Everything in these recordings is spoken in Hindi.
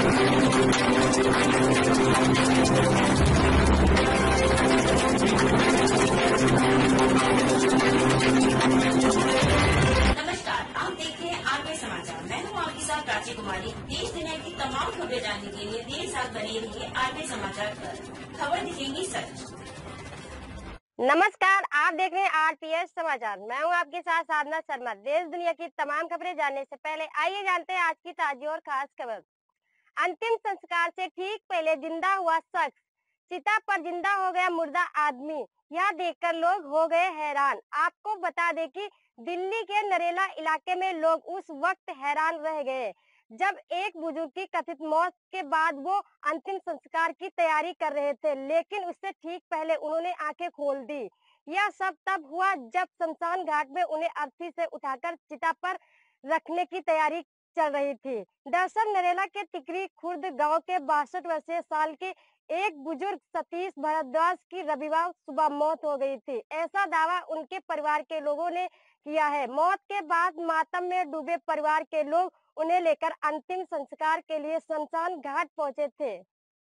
कुमारी देश दुनिया की तमाम खबरें जानने के लिए मेरे साथ बने रहिए आरपी समाचार पर। खबर दिखेंगी सच। नमस्कार, आप देख रहे हैं आरपीएस समाचार। मैं हूं आपके साथ साधना शर्मा। देश दुनिया की तमाम खबरें जानने से पहले आइए जानते हैं आज की ताजी और खास खबर। अंतिम संस्कार से ठीक पहले जिंदा हुआ शख्स, चिता पर जिंदा हो गया मुर्दा आदमी। यह देखकर लोग हो गए हैरान। आपको बता दें कि दिल्ली के नरेला इलाके में लोग उस वक्त हैरान रह गए जब एक बुजुर्ग की कथित मौत के बाद वो अंतिम संस्कार की तैयारी कर रहे थे, लेकिन उससे ठीक पहले उन्होंने आंखें खोल दी। यह सब तब हुआ जब शमशान घाट में उन्हें अर्थी से उठाकर चिता पर रखने की तैयारी चल रही थी। दरअसल नरेला के टिकरी खुर्द गांव के 62 वर्षीय साल के एक बुजुर्ग सतीश भारद्वाज की रविवार सुबह मौत हो गई थी। ऐसा दावा उनके परिवार के लोगों ने किया है। मौत के बाद मातम में डूबे परिवार के लोग उन्हें लेकर अंतिम संस्कार के लिए शमशान घाट पहुंचे थे।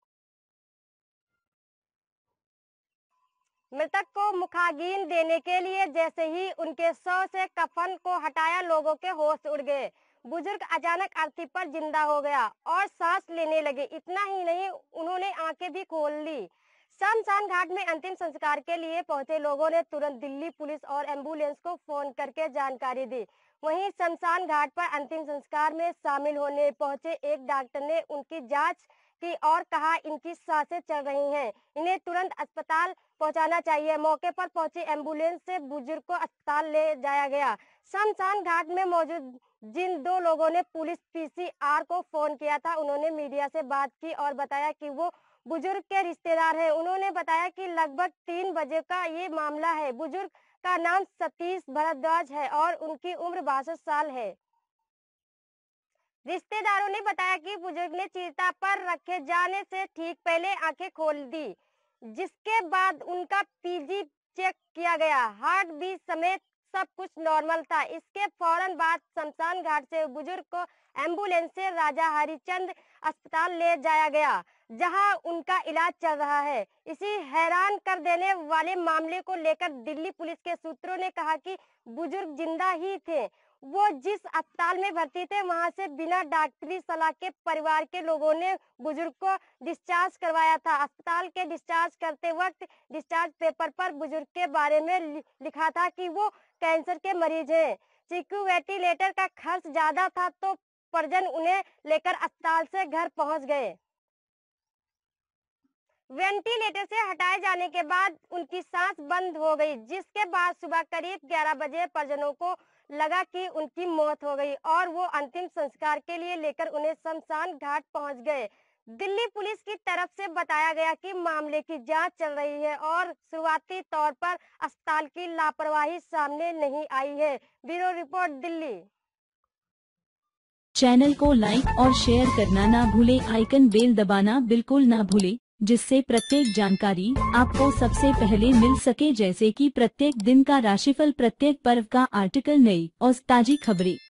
मृतक को मुखाग्नि देने के लिए जैसे ही उनके शव से कफन को हटाया, लोगों के होश उड़ गए। बुजुर्ग अचानक अर्थी पर जिंदा हो गया और सांस लेने लगे। इतना ही नहीं, उन्होंने आंखें भी खोल ली। शमशान घाट में अंतिम संस्कार के लिए पहुंचे लोगों ने तुरंत दिल्ली पुलिस और एम्बुलेंस को फोन करके जानकारी दी। वहीं शमशान घाट पर अंतिम संस्कार में शामिल होने पहुंचे एक डॉक्टर ने उनकी जांच की और कहा, इनकी सांसें चल रही हैं, इन्हें तुरंत अस्पताल पहुंचाना चाहिए। मौके पर पहुंची एम्बुलेंस से बुजुर्ग को अस्पताल ले जाया गया। शमशान घाट में मौजूद जिन दो लोगों ने पुलिस पीसीआर को फोन किया था, उन्होंने मीडिया से बात की और बताया कि वो बुजुर्ग के रिश्तेदार हैं। उन्होंने बताया कि लगभग 3 बजे का ये मामला है। बुजुर्ग का नाम सतीश भारद्वाज है और उनकी उम्र 62 साल है। रिश्तेदारों ने बताया कि बुजुर्ग ने चिता पर रखे जाने से ठीक पहले आंखें खोल दी, जिसके बाद उनका पीजी चेक किया गया। हार्ट बीट समेत सब कुछ नॉर्मल था। इसके फौरन बाद शमशान घाट से बुजुर्ग को एम्बुलेंस से राजा हरिचंद अस्पताल ले जाया गया, जहां उनका इलाज चल रहा है। इसी हैरान कर देने वाले मामले को लेकर दिल्ली पुलिस के सूत्रों ने कहा कि बुजुर्ग जिंदा ही थे। वो जिस अस्पताल में भर्ती थे, वहां से बिना डॉक्टरी सलाह के परिवार के लोगों ने बुजुर्ग को डिस्चार्ज करवाया था। अस्पताल के डिस्चार्ज करते वक्त डिस्चार्ज पेपर पर बुजुर्ग के बारे में लिखा था कि वो कैंसर के मरीज हैं। चूंकि वेंटिलेटर का खर्च ज्यादा था तो परिजन उन्हें लेकर अस्पताल से घर पहुंच गए। वेंटिलेटर से हटाए जाने के बाद उनकी सांस बंद हो गई, जिसके बाद सुबह करीब 11 बजे परिजनों को लगा कि उनकी मौत हो गई और वो अंतिम संस्कार के लिए लेकर उन्हें शमशान घाट पहुंच गए। दिल्ली पुलिस की तरफ से बताया गया कि मामले की जांच चल रही है और शुरुआती तौर पर अस्पताल की लापरवाही सामने नहीं आई है। Bureau report, Delhi. चैनल को लाइक और शेयर करना ना भूले, आइकन बेल दबाना बिल्कुल ना भूले, जिससे प्रत्येक जानकारी आपको सबसे पहले मिल सके, जैसे कि प्रत्येक दिन का राशिफल, प्रत्येक पर्व का आर्टिकल, नई और ताजी खबरें।